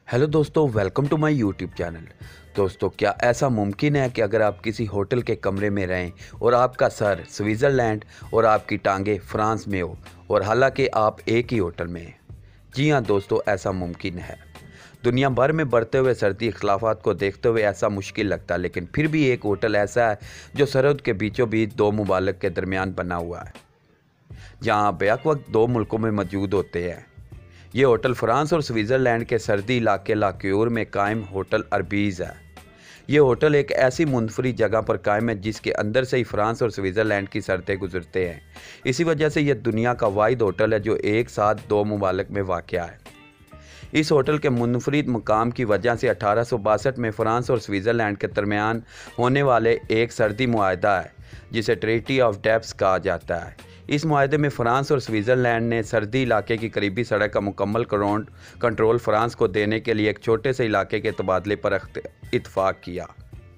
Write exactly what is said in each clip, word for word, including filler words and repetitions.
Hello दोस्तों, welcome to my YouTube channel. दोस्तों, क्या ऐसा मुमकिन है कि अगर आप किसी होटल के कमरे में रहें और आपका सर स्विट्ज़रलैंड और आपकी टांगें फ्रांस में हो, और हालांकि आप एक ही होटल में हैं? जी हाँ दोस्तों, ऐसा मुमकिन है। दुनिया भर में बढ़ते हुए सर्दी इख्लाफात को देखते हुए ऐसा मुश्किल लगता है, लेकिन फिर भी एक होटल ऐसा है जो सरहद के बीचों बीच दो मुमालिक के दरमियान बना हुआ है, जहाँ आप बैक वक्त दो मुल्कों में मौजूद होते हैं। ये होटल फ्रांस और स्विट्ज़रलैंड के सर्दी इलाके लाक्योर में कायम होटल अरबीज़ है। ये होटल एक ऐसी मुनफरिद जगह पर कायम है जिसके अंदर से ही फ्रांस और स्विट्ज़रलैंड की सरहदें गुजरते हैं। इसी वजह से यह दुनिया का वाहिद होटल है जो एक साथ दो मुमालिक में वाक़या है। इस होटल के मुनफरिद मकाम की वजह से अठारह सौ बासठ में फ्रांस और स्विट्ज़रलैंड के दरमियान होने वाले एक सर्दी मुआहदा है जिसे ट्रीटी ऑफ डेप्स कहा जाता है। इस मुआहदे में फ़्रांस और स्विट्ज़रलैंड ने सर्दी इलाके की करीबी सड़क का मुकम्मल कंट्रोल फ्रांस को देने के लिए एक छोटे से इलाके के तबादले पर इत्तफाक किया।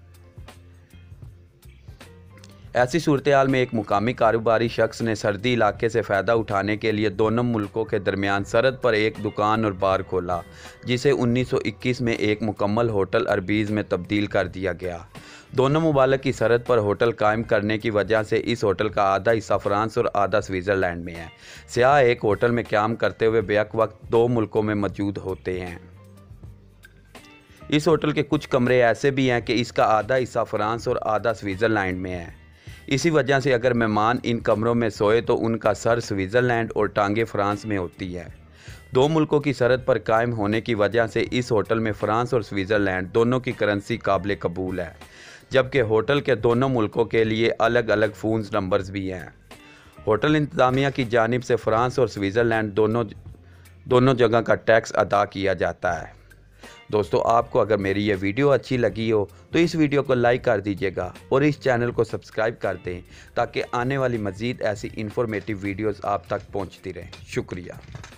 ऐसी सूरत हाल में एक मुकामी कारोबारी शख्स ने सर्दी इलाके से फ़ायदा उठाने के लिए दोनों मुल्कों के दरमियान सरहद पर एक दुकान और बार खोला, जिसे उन्नीस सौ इक्कीस में एक मुकम्मल होटल अरबीज़ में तब्दील कर दिया गया। दोनों मुमालिक की सरहद पर होटल कायम करने की वजह से इस होटल का आधा हिस्सा फ्रांस और आधा स्विट्ज़रलैंड में है। सियाह एक होटल में क़याम करते हुए बेक वक्त दो मुल्कों में मौजूद होते हैं। इस होटल के कुछ कमरे ऐसे भी हैं कि इसका आधा हिस्सा फ्रांस और आधा स्विट्ज़रलैंड में है। इसी वजह से अगर मेहमान इन कमरों में सोए तो उनका सर स्विट्ज़रलैंड और टांगें फ्रांस में होती है। दो मुल्कों की सरहद पर कायम होने की वजह से इस होटल में फ़्रांस और स्विट्ज़रलैंड दोनों की करेंसी काबिल कबूल है, जबकि होटल के दोनों मुल्कों के लिए अलग अलग फ़ोन नंबर्स भी हैं। होटल इंतज़ामिया की जानिब से फ़्रांस और स्विट्ज़रलैंड दोनों दोनों जगह का टैक्स अदा किया जाता है। दोस्तों, आपको अगर मेरी ये वीडियो अच्छी लगी हो तो इस वीडियो को लाइक कर दीजिएगा और इस चैनल को सब्सक्राइब कर दें ताकि आने वाली मज़ीद ऐसी इन्फॉर्मेटिव वीडियोज़ आप तक पहुँचती रहें। शुक्रिया।